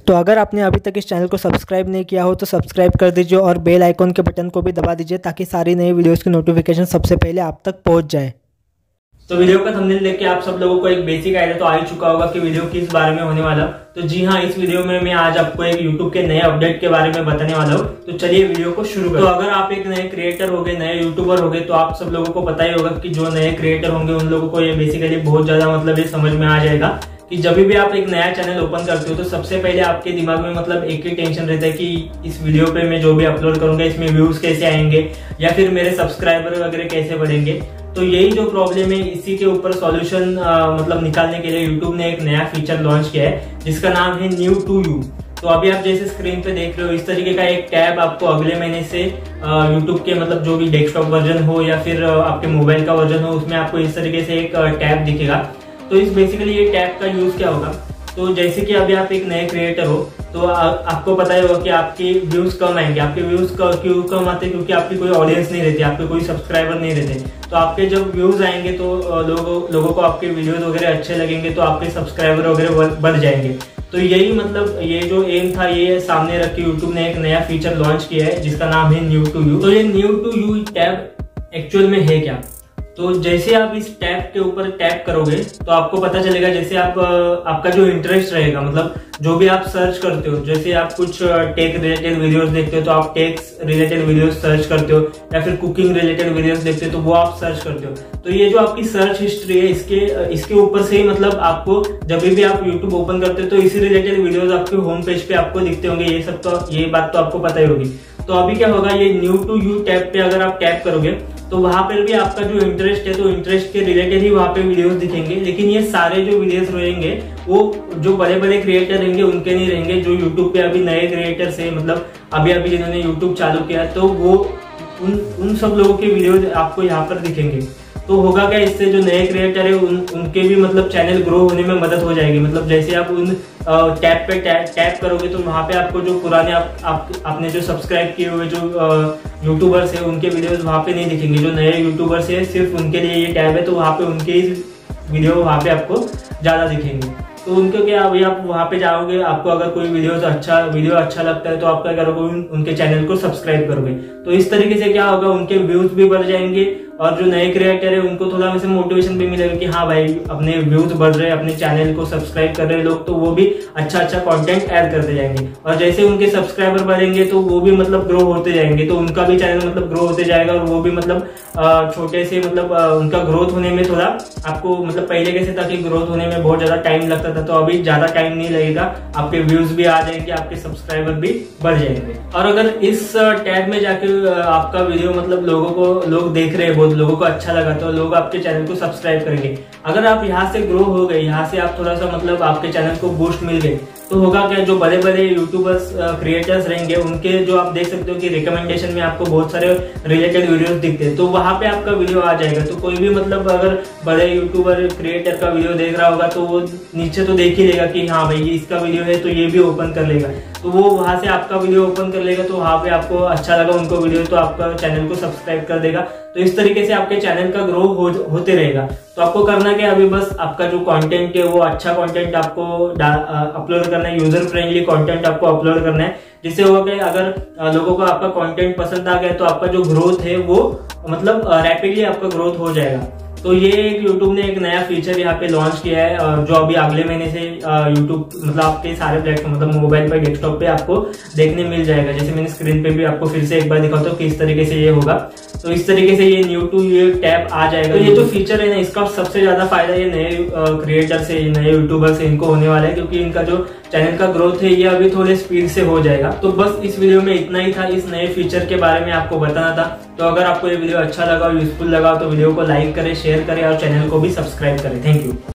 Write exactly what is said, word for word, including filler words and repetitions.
तो अगर आपने अभी तक इस चैनल को सब्सक्राइब नहीं किया हो तो सब्सक्राइब कर दीजिए और बेल आइकॉन के बटन को भी दबा दीजिए ताकि सारी नई वीडियोस की नोटिफिकेशन सबसे पहले आप तक पहुंच जाए। तो वीडियो का थंबनेल देख के आप सब लोगों को एक बेसिक आइडिया तो आ ही चुका होगा कि वीडियो किस बारे में होने वाला। तो जी हाँ, इस वीडियो में मैं आज आपको एक यूट्यूब के नए अपडेट के बारे में बताने वाला हूँ। तो चलिए वीडियो को शुरू करें। तो अगर आप एक नए क्रिएटर हो गए, नए यूट्यूबर हो गए, तो आप सब लोगों को पता ही होगा कि जो नए क्रिएटर होंगे उन लोगों को ये बेसिकली बहुत ज्यादा मतलब ये समझ में आ जाएगा कि जब भी आप एक नया चैनल ओपन करते हो तो सबसे पहले आपके दिमाग में मतलब एक ही टेंशन रहता है कि इस वीडियो पे मैं जो भी अपलोड करूंगा इसमें व्यूज कैसे आएंगे या फिर मेरे सब्सक्राइबर वगैरह कैसे बढ़ेंगे। तो यही जो प्रॉब्लम है इसी के ऊपर सॉल्यूशन मतलब निकालने के लिए यूट्यूब ने एक नया फीचर लॉन्च किया है जिसका नाम है न्यू टू यू। तो अभी आप जैसे स्क्रीन पे देख रहे हो इस तरीके का एक टैब आपको अगले महीने से यूट्यूब के मतलब जो भी डेस्कटॉप वर्जन हो या फिर आपके मोबाइल का वर्जन हो उसमें आपको इस तरीके से एक टैब दिखेगा। तो इस बेसिकली ये टैब का यूज क्या होगा, तो जैसे कि अभी आप एक नए क्रिएटर हो तो आ, आपको पता ही होगा कि आपके व्यूज कम आएंगे। आपके व्यूज क्यों कम आते हैं, क्योंकि आपकी कोई ऑडियंस नहीं रहती, आपके कोई सब्सक्राइबर नहीं रहते। तो आपके जब व्यूज आएंगे तो लोगों लोगों को आपके वीडियोस वगैरह अच्छे लगेंगे तो आपके सब्सक्राइबर वगैरह बढ़ जाएंगे। तो यही मतलब ये जो एम था ये सामने रख के यूट्यूब ने एक नया फीचर लॉन्च किया है जिसका नाम है न्यू टू यू। तो ये new to you tab actual में है क्या, तो जैसे आप इस टैब के ऊपर टैप करोगे तो आपको पता चलेगा जैसे आप आपका जो इंटरेस्ट रहेगा मतलब जो भी आप सर्च करते हो, जैसे आप कुछ टेक रिलेटेड वीडियोस देखते हो तो आप टेक रिलेटेड वीडियोस सर्च करते हो या फिर कुकिंग रिलेटेड वीडियोस देखते हो तो वो आप सर्च करते हो। तो ये जो आपकी सर्च हिस्ट्री है इसके इसके ऊपर से ही मतलब आपको जब भी आप यूट्यूब ओपन करते हो तो इसी रिलेटेड वीडियोस आपके होम पेज पे आपको दिखते होंगे। ये सब तो ये बात तो आपको पता ही होगी। तो अभी क्या होगा, ये न्यू टू यू टैब पे अगर आप टैप करोगे तो वहां पर भी आपका जो इंटरेस्ट है तो इंटरेस्ट के रिलेटेड ही वहां पे वीडियोस दिखेंगे। लेकिन ये सारे जो वीडियोस रहेंगे वो जो बड़े बड़े क्रिएटर रहेंगे उनके नहीं रहेंगे। जो यूट्यूब पे अभी नए क्रिएटर्स है मतलब अभी अभी जिन्होंने यूट्यूब चालू किया तो वो उन उन सब लोगों के वीडियोस आपको यहाँ पर दिखेंगे। तो होगा क्या, इससे जो नए क्रिएटर है उन, उनके भी मतलब चैनल ग्रो होने में मदद हो जाएगी। मतलब जैसे आप उन टैब पे टैप करोगे तो वहां पे आपको जो पुराने आप, आप आपने जो सब्सक्राइब किए हुए जो यूट्यूबर्स है उनके वीडियोस वहां पे नहीं दिखेंगे। जो नए यूट्यूबर्स है सिर्फ उनके लिए ये टैब है तो वहां पे उनके ही वीडियो वहां पे आपको ज्यादा दिखेंगे। तो उनके क्या अभी आप वहां पे जाओगे, आपको अगर कोई वीडियो अच्छा वीडियो अच्छा लगता है तो आप क्या करोगे, उन, उनके चैनल को सब्सक्राइब करोगे। तो इस तरीके से क्या होगा, उनके व्यूज भी बढ़ जाएंगे और जो नए क्रिएटर है उनको थोड़ा वैसे मोटिवेशन भी मिलेगा कि हाँ भाई अपने व्यूज बढ़ रहे हैं, अपने चैनल को सब्सक्राइब कर रहे हैं लोग, तो वो भी अच्छा अच्छा कंटेंट ऐड करते जाएंगे। और जैसे उनके सब्सक्राइबर बढ़ेंगे तो वो भी मतलब ग्रो होते जाएंगे, तो उनका भी चैनल मतलब ग्रो होते जाएगा और वो भी मतलब छोटे से मतलब उनका ग्रोथ होने में थोड़ा आपको मतलब पहले कैसे था कि ग्रोथ होने में बहुत ज्यादा टाइम लगता था, तो अभी ज्यादा टाइम नहीं लगेगा, आपके व्यूज भी आ जाएंगे, आपके सब्सक्राइबर भी बढ़ जाएंगे। और अगर इस टैब में जाके आपका वीडियो मतलब लोगों को लोग देख रहे हैं, बहुत लोगों को अच्छा लगा तो लोग आपके चैनल को सब्सक्राइब करेंगे। अगर आप यहाँ से ग्रो हो गए, यहाँ से आप थोड़ा सा मतलब आपके चैनल को बूस्ट मिल गए तो होगा क्या, जो बड़े बड़े यूट्यूबर्स क्रिएटर्स रहेंगे उनके जो आप देख सकते हो कि रिकमेंडेशन में आपको बहुत सारे रिलेटेड वीडियोस दिखते हैं तो वहां पे आपका वीडियो आ जाएगा। तो कोई भी मतलब अगर बड़े यूट्यूबर क्रिएटर का वीडियो देख रहा होगा तो वो नीचे तो देख ही लेगा कि हाँ भाई ये इसका वीडियो है तो ये भी ओपन कर लेगा, तो वो वहां से आपका वीडियो ओपन कर लेगा। तो वहां पे आपको अच्छा लगा उनको वीडियो तो आपका चैनल को सब्सक्राइब कर देगा। तो इस तरीके से आपके चैनल का ग्रो हो, होते रहेगा। तो आपको करना क्या, अभी बस आपका जो कंटेंट है वो अच्छा कंटेंट आपको अपलोड करना है, यूजर फ्रेंडली कंटेंट आपको अपलोड करना है, जिससे होगा कि अगर लोगों को आपका कंटेंट पसंद आ गया तो आपका जो ग्रोथ है वो मतलब रैपिडली आपका ग्रोथ हो जाएगा। तो ये यूट्यूब ने एक नया फीचर यहाँ पे लॉन्च किया है जो अभी अगले महीने से यूट्यूब मतलब आपके सारे प्लेटफॉर्म मतलब मोबाइल पर डेस्कटॉप पे आपको देखने मिल जाएगा। जैसे मैंने स्क्रीन पे भी आपको फिर से एक बार दिखाता हूँ किस तरीके से ये होगा। तो इस तरीके से ये न्यू टू यू टैब आ जाएगा। तो ये जो फीचर है ना इसका सबसे ज्यादा फायदा ये नए क्रिएटर से, नए यूट्यूबर से इनको होने वाला है, क्योंकि इनका जो चैनल का ग्रोथ है ये अभी थोड़े स्पीड से हो जाएगा। तो बस इस वीडियो में इतना ही था, इस नए फीचर के बारे में आपको बताना था। तो अगर आपको ये वीडियो अच्छा लगा और यूजफुल लगा तो वीडियो को लाइक करें, शेयर करें और चैनल को भी सब्सक्राइब करें। Thank you.